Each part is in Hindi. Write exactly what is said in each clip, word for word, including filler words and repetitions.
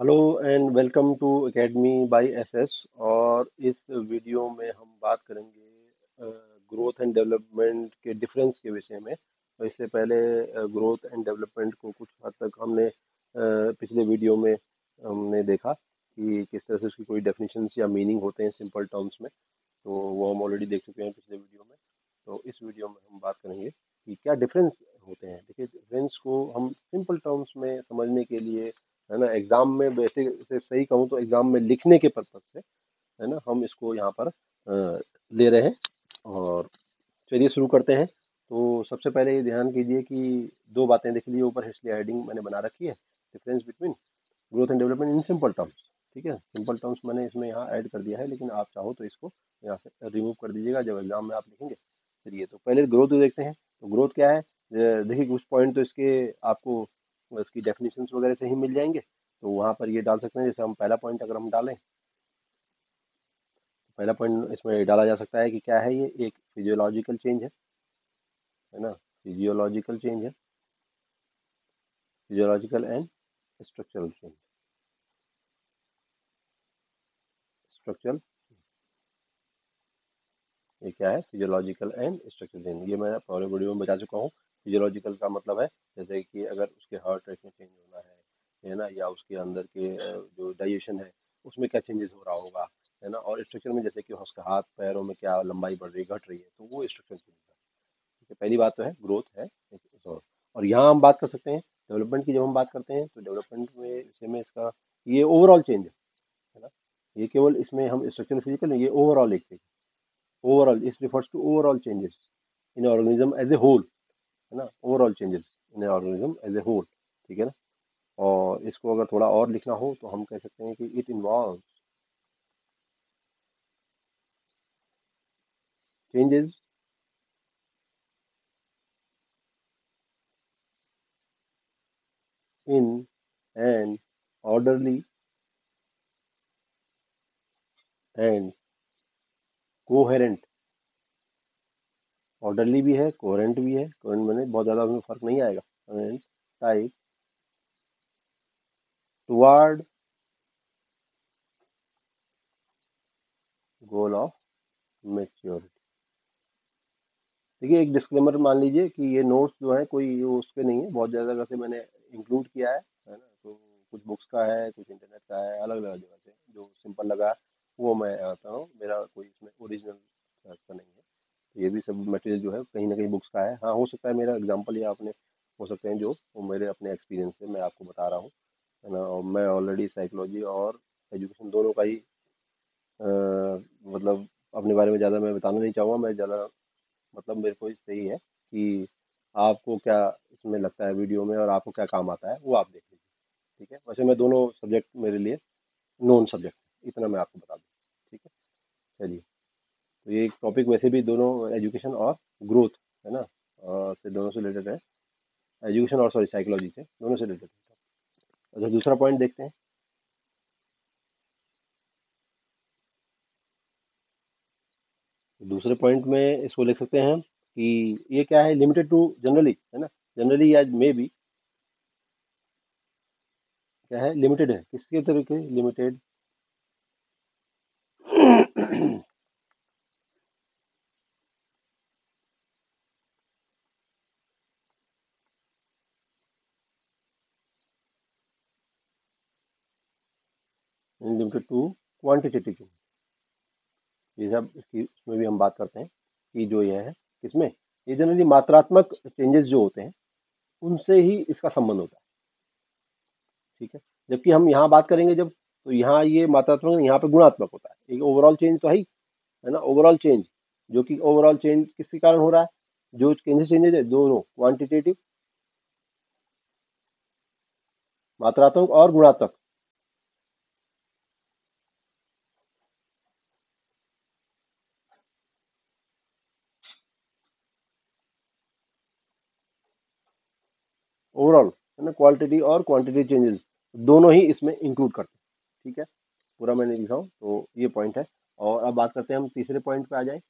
Hello and welcome to academy by SS. और इस वीडियो में हम बात करेंगे ग्रोथ एंड डेवलपमेंट के डिफरेंस के विषय में। और इससे पहले ग्रोथ एंड डेवलपमेंट को कुछ हद तक हमने अ, पिछले वीडियो में हमने देखा कि किस तरह से उसकी कोई डेफिनेशंस या मीनिंग होते हैं सिंपल टर्म्स में। तो वो हम ऑलरेडी देख चुके हैं पिछले वीडियो में। तो इस वीडियो में हम बात करेंगे कि क्या डिफरेंस होते हैं। देखिए, डिफरेंस को हम सिंपल टर्म्स में समझने के लिए, है ना, एग्जाम में वैसे से सही कहूँ तो एग्जाम में लिखने के पर्पज से, है ना, हम इसको यहाँ पर अ, ले रहे हैं। और चलिए शुरू करते हैं। तो सबसे पहले ये ध्यान कीजिए कि दो बातें देख लीजिए, ऊपर हिस्ट्री हेडिंग मैंने बना रखी है, difference between growth and development in simple terms. ठीक है, सिंपल टर्म्स मैंने इसमें यहाँ ऐड कर दिया है, लेकिन आप चाहो तो इसको यहाँ से रिमूव कर दीजिएगा जब एग्जाम में आप लिखेंगे। चलिए, तो पहले ग्रोथ देखते हैं। तो ग्रोथ क्या है? अ, देखिए, कुछ पॉइंट तो इसके आपको इसकी डेफिनेशंस वगैरह से ही मिल जाएंगे, तो वहाँ पर ये डाल सकते हैं। जैसे हम पहला पॉइंट अगर हम डालें, पहला पॉइंट इसमें डाला जा सकता है कि क्या है, ये एक फिजियोलॉजिकल चेंज है है ना, फिजियोलॉजिकल चेंज है, physiological and structural change, structural. ये क्या है? Physiological and structural change. ये मैं पूरे वीडियो में बता चुका हूँ। फिजियोलॉजिकल का मतलब है जैसे कि अगर उसके हार्ट रेट में चेंज होना है है ना, या उसके अंदर के अ, जो डाइजेशन है उसमें क्या चेंजेस हो रहा होगा, है ना। और स्ट्रक्चर में जैसे कि उसके हाथ पैरों में क्या लंबाई बढ़ रही है, घट रही है, तो वो स्ट्रक्चर चेंज है। ठीक है, पहली बात तो है ग्रोथ है। और और यहाँ हम बात कर सकते हैं डेवलपमेंट की। जब हम बात करते हैं तो डेवलपमेंट में विषय में इसका ये ओवरऑल चेंज है है ना। ये केवल इसमें हम स्ट्रक्चर फिजिकल नहीं, ये ओवरऑल एक चीज। Overall is refers to overall changes in organism as a whole, है ना, overall changes in organism as a whole. ठीक है ना। और इसको अगर थोड़ा और लिखना हो तो हम कह सकते हैं कि it involve changes in an orderly and coherent. Orderly भी है, कोहेरेंट भी है। कोहेरेंट मैंने बहुत ज़्यादा उसमें फर्क नहीं आएगा। Type toward goal of maturity. देखिए, एक डिस्क्लेमर मान लीजिए कि ये नोट्स जो है कोई ये उसके नहीं है, बहुत ज़्यादा जगह से मैंने इंक्लूड किया है है ना। तो कुछ बुक्स का है, कुछ इंटरनेट का है, अलग अलग जगह से जो सिंपल लगा वो मैं आता हूँ। मेरा कोई इसमें ओरिजिनल का नहीं है। तो ये भी सब मटेरियल जो है कहीं ना कहीं बुक्स का है। हाँ, हो सकता है मेरा एग्जाम्पल या अपने हो सकते हैं जो वो मेरे अपने एक्सपीरियंस से मैं आपको बता रहा हूँ, है ना। और मैं ऑलरेडी साइकोलॉजी और एजुकेशन दोनों का ही अ, मतलब अपने बारे में ज़्यादा मैं बताना नहीं चाहूँगा। मैं ज़्यादा मतलब मेरे को इससे ही है कि आपको क्या इसमें लगता है वीडियो में और आपको क्या काम आता है वो आप देख लीजिए। ठीक है, वैसे मैं दोनों सब्जेक्ट मेरे लिए नॉन सब्जेक्ट है, इतना मैं आपको बता दूँ। ठीक है, चलिए। तो ये टॉपिक वैसे भी दोनों एजुकेशन और ग्रोथ, है ना, और से दोनों से रिलेटेड है। एजुकेशन और सॉरी साइकोलॉजी से दोनों से रिलेटेड है। अच्छा, दूसरा पॉइंट देखते हैं। दूसरे पॉइंट में इसको लिख सकते हैं कि ये क्या है, लिमिटेड टू जनरली, है ना। जनरली या मे बी क्या है, लिमिटेड है किसके तरीके, लिमिटेड लिमिटेड टू क्वांटिटेटिव। ये सब इसकी इसमें भी हम बात करते हैं कि जो ये है इसमें ये जनरली मात्रात्मक चेंजेस जो होते हैं उनसे ही इसका संबंध होता है। ठीक है, जबकि हम यहाँ बात करेंगे जब, तो यहाँ ये मात्रात्मक नहीं, यहाँ पे गुणात्मक होता है। एक ओवरऑल चेंज तो है ही, है ना, ओवरऑल चेंज। जो कि ओवरऑल चेंज किसके कारण हो रहा है? जो चेंजेस चेंजेस है दोनों क्वांटिटेटिव, मात्रात्मक और गुणात्मक। ओवरऑल, है ना, क्वालिटी और क्वांटिटी चेंजेस दोनों ही इसमें इंक्लूड करते हैं। ठीक है, पूरा मैंने लिखा हूँ तो ये पॉइंट है। और अब बात करते हैं, हम तीसरे पॉइंट पे आ जाए।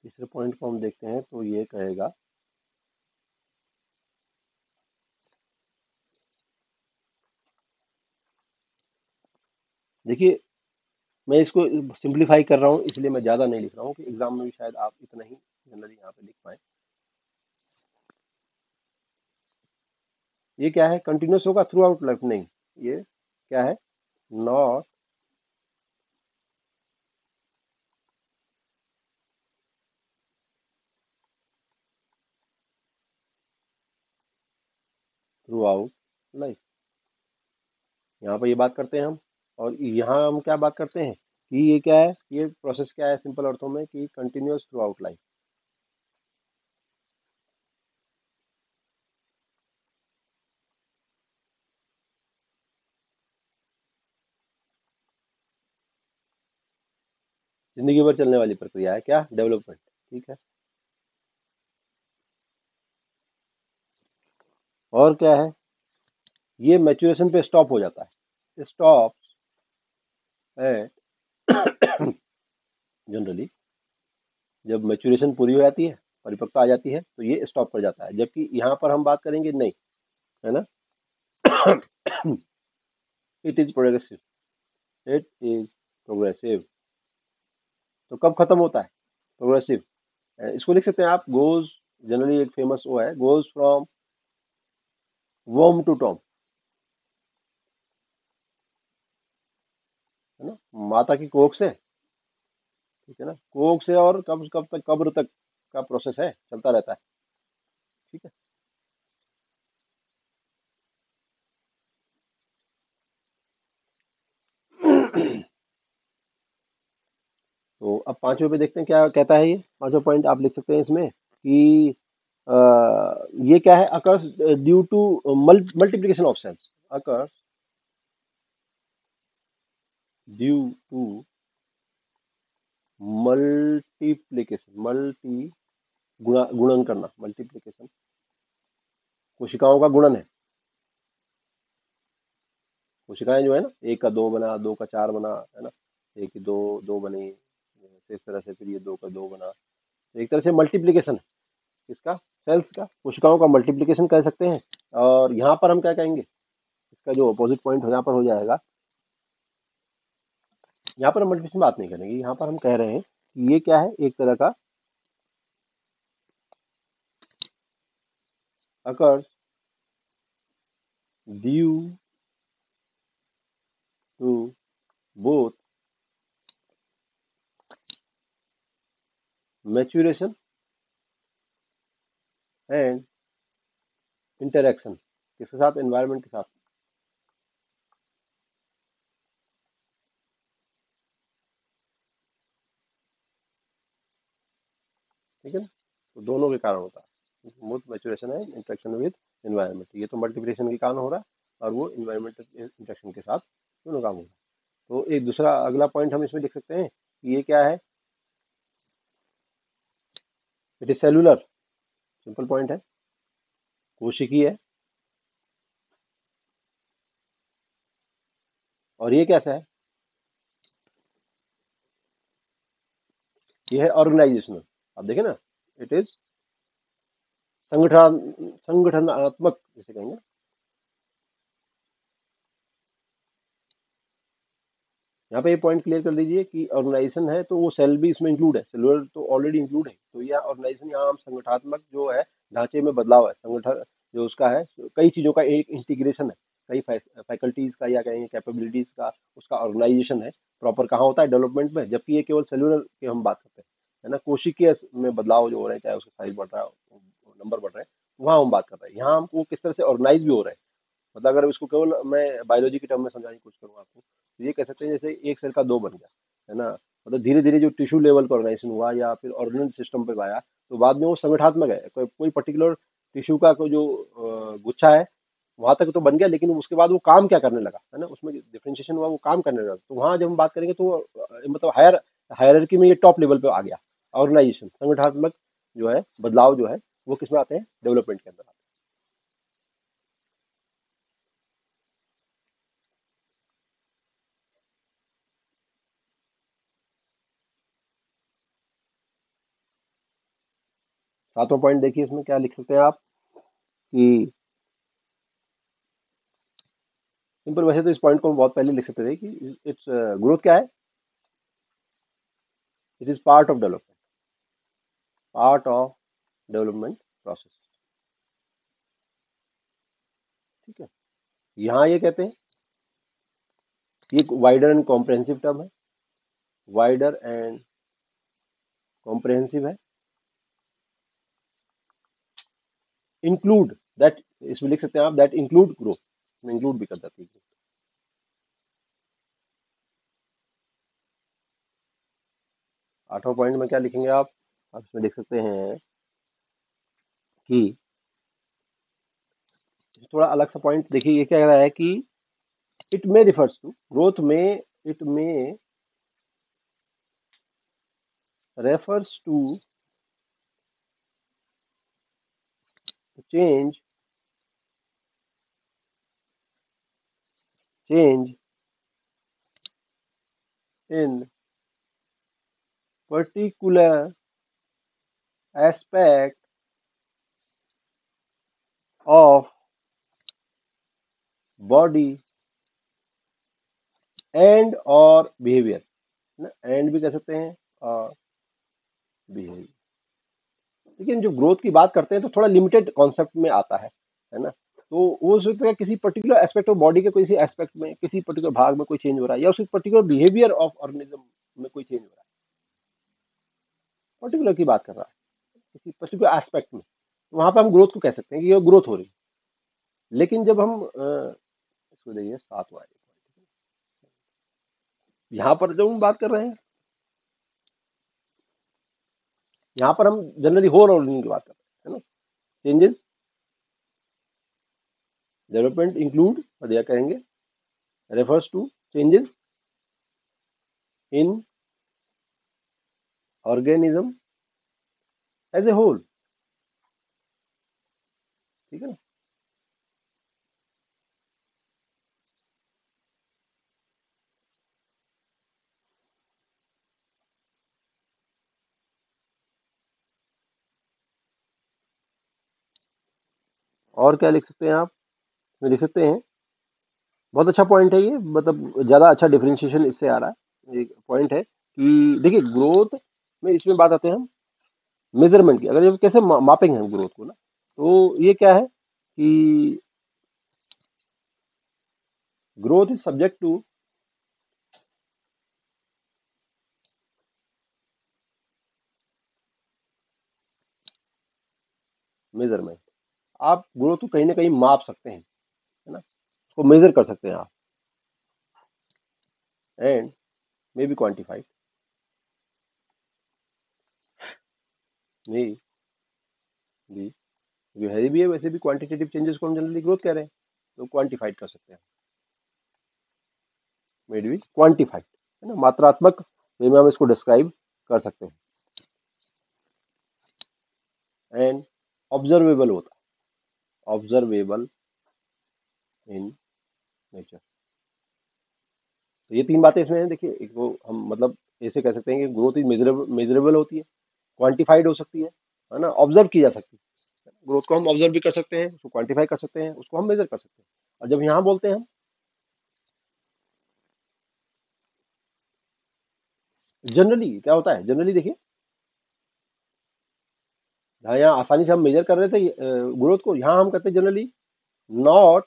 तीसरे पॉइंट को हम देखते हैं तो ये कहेगा देखिए, मैं इसको सिंप्लीफाई कर रहा हूँ इसलिए मैं ज़्यादा नहीं लिख रहा हूँ कि एग्जाम में भी शायद आप इतना ही जनरली यहाँ पे लिख पाए। ये क्या है, कंटिन्यूस होगा थ्रू आउट लाइफ? नहीं, ये क्या है, नॉट थ्रू आउट लाइफ। यहाँ पे ये बात करते हैं हम, और यहाँ हम क्या बात करते हैं कि ये क्या है, ये प्रोसेस क्या है सिंपल अर्थों में कि कंटिन्यूस थ्रू आउट लाइफ। जिंदगी भर चलने वाली प्रक्रिया है क्या, डेवलपमेंट। ठीक है, और क्या है, ये मैच्योरेशन पे स्टॉप हो जाता है, स्टॉप एट जनरली जब मैच्योरेशन पूरी हो जाती है, परिपक्वता आ जाती है, तो ये स्टॉप कर जाता है, जबकि यहाँ पर हम बात करेंगे नहीं, है ना। It is progressive, it is progressive. तो कब खत्म होता है, प्रोग्रेसिव। इसको लिख सकते हैं आप, गोज, जनरली एक फेमस वो है, गोज फ्रॉम वॉर्म टू टॉम, है ना, माता की कोख से, ठीक है ना, कोख से, और कब कब तक, कब्र तक का प्रोसेस है, चलता रहता है। ठीक है, तो अब पांचवें पे देखते हैं क्या कहता है। ये पांचवा पॉइंट आप लिख सकते हैं इसमें कि अ, ये क्या है, occurs due to multiplication of cells, occurs due to multiplication, multi गुणा, गुणन करना, मल्टीप्लिकेशन कोशिकाओं का गुणन है। कोशिकाएं जो है ना, एक का दो बना, दो का चार बना, है ना, एक की दो, दो बनी, तो इस तरह से फिर ये दो का दो बना, तो एक तरह से मल्टीप्लिकेशन है इसका, सेल्स का, कोशिकाओं का मल्टीप्लिकेशन कह सकते हैं। और यहाँ पर हम क्या कहेंगे, इसका जो अपोजिट पॉइंट यहाँ पर हो जाएगा, यहाँ पर हम मल्टीप्लिकेशन बात नहीं करेंगे, यहाँ पर हम कह रहे हैं कि ये क्या है, एक तरह का occurs due to both maturation and interaction, किसके साथ, एनवायरनमेंट के साथ। ठीक है ना, तो दोनों के कारण होता है, both maturation and interaction with environment. ये तो मल्टीप्लिकेशन के कारण हो रहा है, और वो इन्वायरमेंटल इंटरेक्शन के साथ दोनों काम हो रहा है। तो एक दूसरा अगला पॉइंट हम इसमें लिख सकते हैं कि ये क्या है, it is cellular, simple point है, कोशिकीय है। और ये कैसा है, ये है ऑर्गेनाइजेशनल। आप देखें ना, इट इज संगठन, संगठनात्मक जिसे कहेंगे। यहाँ पे ये पॉइंट क्लियर कर दीजिए कि ऑर्गेनाइजेशन है तो वो सेल भी इसमें इंक्लूड है, सेलुलर तो ऑलरेडी इंक्लूड है, तो यह ऑर्गेनाइजेशन यहाँ हम संगठनात्मक जो है, ढांचे में बदलाव है, संगठन जो उसका है, कई चीजों का एक इंटीग्रेशन है, कई फैकल्टीज का या कहेंगे कैपेबिलिटीज का, उसका ऑर्गेनाइजेशन है। प्रॉपर कहाँ होता है, डेवलपमेंट में, जबकि ये केवल सेलुलर की हम बात करते हैं, है ना, कोशिकीय में बदलाव जो हो रहे हैं, चाहे उसका साइज बढ़ रहा है, नंबर बढ़ रहे हैं, वहाँ हम बात कर रहे हैं। यहाँ हम वो किस तरह से ऑर्गेनाइज भी हो रहे हैं, मतलब अगर इसको केवल मैं बायोलॉजी की टर्म में समझाने की कोशिश करूँ आपको, तो ये कह सकते हैं जैसे एक सेल का दो बन गया, है ना, मतलब धीरे धीरे जो टिश्यू लेवल का ऑर्गेनाइजेशन हुआ या फिर ऑर्गेनल सिस्टम पे आया, तो बाद में वो संगठनात्मक है, कोई कोई पर्टिकुलर टिश्यू का कोई जो अ, गुच्छा है, वहां तक तो बन गया, लेकिन उसके बाद वो काम क्या करने लगा, है ना, उसमें डिफरेंशिएशन हुआ, वो काम करने लगा, तो वहां जब हम बात करेंगे तो अ, मतलब हायर हायरार्की में ये टॉप लेवल पे आ गया, ऑर्गेनाइजेशन, संगठनात्मक जो है बदलाव जो है, वो किसमें आते हैं, डेवलपमेंट के अंदर आते सातवां पॉइंट देखिए, इसमें क्या लिख सकते हैं आप कि सिंपल, वैसे तो इस पॉइंट को हम बहुत पहले लिख सकते थे कि इट्स ग्रोथ क्या है, it is part of development, part of development process. ठीक है, यहाँ ये कहते हैं, ये वाइडर एंड कॉम्प्रहेंसिव टर्म है, वाइडर एंड कॉम्प्रहेंसिव है। इंक्लूड दैट, इसमें लिख सकते हैं आप दैट इंक्लूड ग्रोथ, इंक्लूड भी कर जाती है। आठवां पॉइंट में क्या लिखेंगे आप आप इसमें लिख सकते हैं कि थोड़ा अलग सा पॉइंट देखिए, ये क्या कह रहा है कि इट में रिफर्स टू ग्रोथ में, इट में refers to change change in particular aspect of body and और बिहेवियर, ना एंड भी कह सकते हैं और बिहेवियर। लेकिन जो ग्रोथ की बात करते हैं तो थोड़ा लिमिटेड कॉन्सेप्ट में आता है है ना। तो वो सोचते हैं किसी पर्टिकुलर एस्पेक्ट ऑफ बॉडी के किसी एस्पेक्ट में, किसी पर्टिकुलर भाग में कोई चेंज हो रहा है, या उस पर्टिकुलर बिहेवियर ऑफ ऑर्गेनिज्म में कोई चेंज हो रहा है, पर्टिकुलर की बात कर रहा है, किसी पर्टिकुलर एस्पेक्ट में, तो वहां पे हम ग्रोथ को कह सकते हैं कि ये ग्रोथ हो रही है। लेकिन जब हम अ, इसको देखिए सातवां है, यहाँ पर जो हम बात कर रहे हैं, यहाँ पर हम जनरली होल ऑर्गेनिज्म की बात कर रहे हैं, है ना। चेंजेस डेवलपमेंट इंक्लूड और दिया कहेंगे refers to changes in organism as a whole. ठीक है ना। और क्या लिख सकते हैं आप, इसमें लिख सकते हैं, बहुत अच्छा पॉइंट है ये, मतलब ज्यादा अच्छा डिफरेंशिएशन इससे आ रहा है। एक पॉइंट है कि देखिए ग्रोथ में, इसमें बात आते हैं हम मेजरमेंट की, अगर ये कैसे मा, मापेंगे हम ग्रोथ को ना, तो ये क्या है कि growth is subject to measurement. आप ग्रोथ को कहीं ना कहीं माप सकते हैं, है ना, उसको मेजर कर सकते हैं आप, and may be quantified, may be, जो है भी है वैसे भी क्वांटिटेटिव चेंजेस को हम जनरली ग्रोथ कह रहे हैं, तो क्वांटिफाइड कर सकते हैं, मे बी क्वांटिफाइड, है ना, मात्रात्मक वे में हम इसको डिस्क्राइब कर सकते हैं। एंड ऑब्जर्वेबल होता है, ऑब्जर्वेबल इन नेचर। तो ये तीन बातें इसमें हैं। देखिए, एक वो हम मतलब ऐसे कह सकते हैं कि ग्रोथ इज मेजरेबल, मेजरेबल होती है, क्वांटिफाइड हो सकती है है ना, ऑब्जर्व की जा सकती है। ग्रोथ को हम ऑब्जर्व भी कर सकते हैं, उसको क्वांटिफाई कर सकते हैं, उसको हम मेजर कर सकते हैं। और जब यहाँ बोलते हैं हम जनरली, क्या होता है जनरली, देखिए जहाँ यहाँ आसानी से हम मेजर कर रहे थे ग्रोथ को, यहाँ हम कहते हैं जनरली नॉट,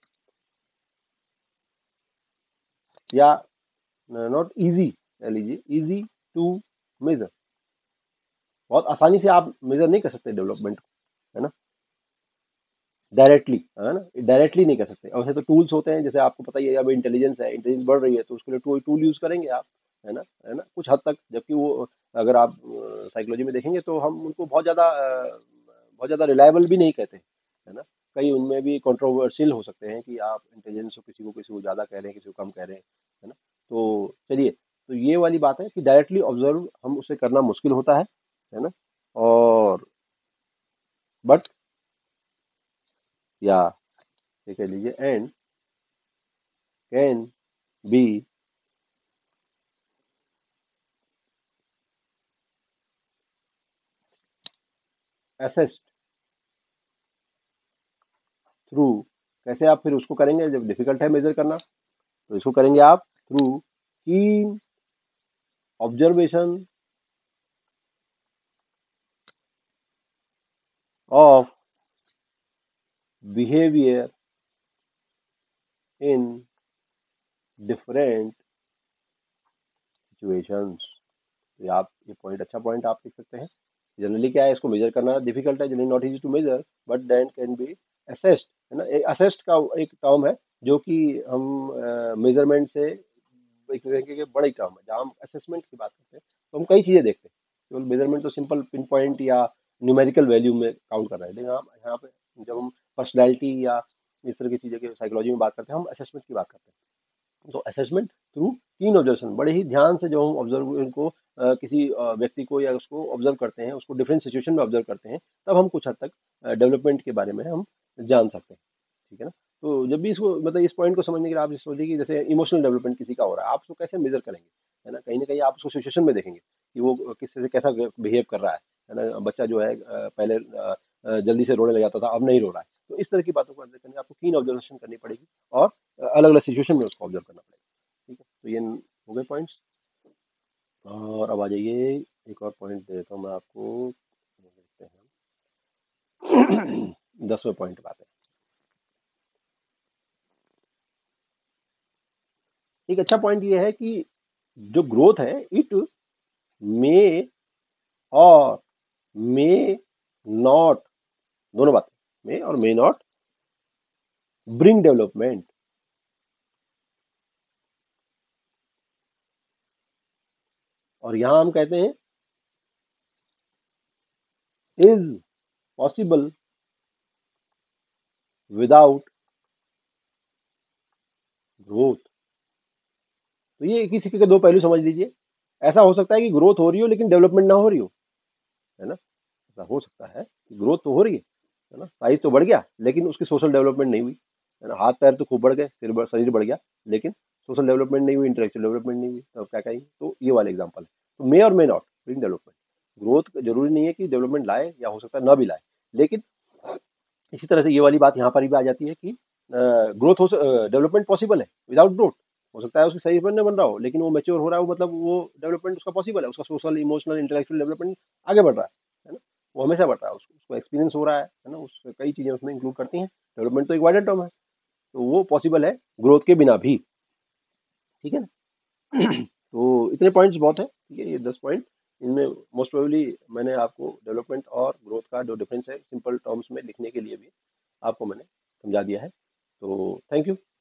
या नॉट इजी, कह लीजिए इजी टू मेजर। बहुत आसानी से आप मेजर नहीं कर सकते डेवलपमेंट को, है ना, डायरेक्टली, है ना, डायरेक्टली नहीं कर सकते। और वैसे तो टूल्स होते हैं, जैसे आपको पता ही है, अब इंटेलिजेंस है, इंटेलिजेंस बढ़ रही है, तो उसके लिए टूल टूल यूज करेंगे आप, है ना, है ना, कुछ हद तक। जबकि वो, अगर आप साइकोलॉजी में देखेंगे तो हम उनको बहुत ज्यादा अ, बहुत ज्यादा रिलायबल भी नहीं कहते, है ना। कई उनमें भी कंट्रोवर्शियल हो सकते हैं कि आप इंटेलिजेंस को किसी को किसी को ज्यादा कह रहे हैं, किसी को कम कह रहे हैं, है ना। तो चलिए, तो ये वाली बात है कि डायरेक्टली ऑब्जर्व हम उसे करना मुश्किल होता है है ना। और बट, या ये कह लीजिए, and can be assessed through, कैसे आप फिर उसको करेंगे जब डिफिकल्ट है मेजर करना, तो इसको करेंगे आप through keen observation of behaviour in different situations. तो ये आप ये पॉइंट अच्छा पॉइंट आप लिख सकते हैं। जनरली क्या है, इसको मेजर करना डिफिकल्ट है, generally not easy to measure, but then can be assessed, है ना। असेस्ड का एक टर्म है जो कि हम मेजरमेंट से एक तरीके के बड़े टर्म है, जहाँ हम असेसमेंट की बात करते हैं तो हम कई चीजें देखते हैं। केवल मेजरमेंट तो सिंपल पिन पॉइंट या न्यूमेरिकल वैल्यू में काउंट कर रहे हैं, लेकिन हम यहाँ पे जब हम पर्सनैलिटी या इस तरह की चीजें की साइकोलॉजी में बात करते हैं, हम असेसमेंट की बात करते हैं। तो असेसमेंट थ्रू तीन ऑब्जर्वेशन, बड़े ही ध्यान से जो हम ऑब्जर्व इनको अ, किसी अ, व्यक्ति को या उसको ऑब्जर्व करते हैं, उसको डिफरेंट सिचुएशन में ऑब्जर्व करते हैं, तब हम कुछ हद तक डेवलपमेंट के बारे में हम जान सकते हैं। ठीक है ना। तो जब भी इसको मतलब इस पॉइंट को समझने के लिए आप सोचिए कि जैसे इमोशनल डेवलपमेंट किसी का हो रहा है, आप उसको कैसे मेजर करेंगे, है ना। कहीं ना कहीं आप उसको सिचुएशन में देखेंगे कि वो किस तरह से कैसा बिहेव कर रहा है है ना। बच्चा जो है अ, पहले अ, अ, जल्दी से रोने लग जाता था, अब नहीं रो रहा है, तो इस तरह की बातों को अंडर करने आपको कीन ऑब्जर्वेशन करनी पड़ेगी और अलग अलग सिचुएशन में उसको ऑब्जर्व करना पड़ेगा। ठीक है, तो ये हो गए पॉइंट्स। और अब आ जाइए, एक और पॉइंट देता हूँ मैं आपको, देखते हैं दसवें पॉइंट बात है। एक अच्छा पॉइंट ये है कि जो ग्रोथ है, it may or may not, दोनों बातें, मे or may not bring development. और यहां हम कहते हैं इज पॉसिबल विदाउट ग्रोथ। तो ये एक ही सिक्के के दो पहलू समझ लीजिए। ऐसा हो सकता है कि ग्रोथ हो रही हो लेकिन डेवलपमेंट ना हो रही हो, है ना। ऐसा हो सकता है कि ग्रोथ तो हो रही है है ना, साइज तो बढ़ गया लेकिन उसकी सोशल डेवलपमेंट नहीं हुई, है ना। हाथ पैर तो खूब बढ़ गए, सिर बढ़- शरीर बढ़ गया, लेकिन सोशल डेवलपमेंट नहीं हुई, इंटेलेक्चुअल डेवलपमेंट नहीं हुई, तो अब क्या कहेंगे। तो ये वाला एग्जांपल है। तो may or may not bring development. Growth जरूरी नहीं है कि डेवलपमेंट लाए, या हो सकता है ना भी लाए, लेकिन इसी तरह से ये वाली बात यहाँ पर भी आ जाती है कि ग्रोथ हो, डेवलपमेंट पॉसिबल है विदाउट ग्रोथ। हो सकता है उसके सही पर नहीं बन रहा हो, लेकिन वो मेच्योर हो रहा है, वो मतलब वो डेवलपमेंट उसका पॉसिबल है, उसका सोशल इमोशनल इंटेलेक्चुअल डेवलपमेंट आगे बढ़ रहा है है ना। वो हमेशा बढ़ रहा है, उसको उसको एक्सपीरियंस हो रहा है है ना, उस कई चीजें उसमें इंक्लूड करती हैं। डेवलपमेंट तो एक वाइडर टर्म है, तो वो पॉसिबल है ग्रोथ के बिना भी। ठीक है ना। तो इतने पॉइंट्स बहुत है, ठीक है, ये दस पॉइंट। इनमें मोस्ट प्रोबेबली मैंने आपको डेवलपमेंट और ग्रोथ का जो डिफरेंस है सिंपल टर्म्स में लिखने के लिए भी आपको मैंने समझा दिया है। तो थैंक यू।